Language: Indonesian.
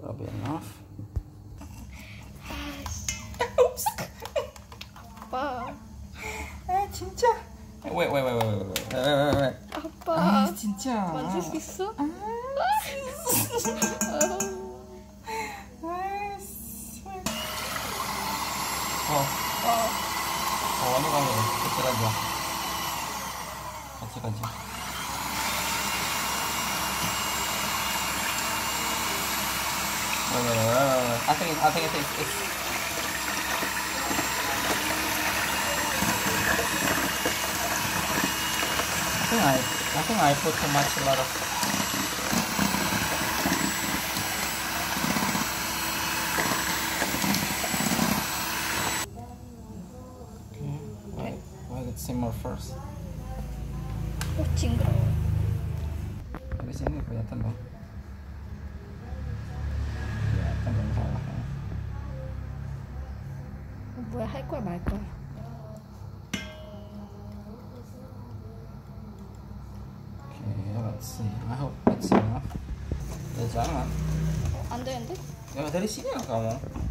Probably enough. Oops. Apa? 진짜. Wait. Apa? 진짜. 만질 수 있어? ini kamu kecil aja. I think it's I think I put too much, a lot of. Okay, let it simmer first. 징그러워. Dari sini kelihatan loh. Kelihatan dong salahnya. 뭐야, 할 거야 말 거야? Okay, let's see. I hope it's enough. Ya jangan. 안 되는데? Ya dari sini lah kamu.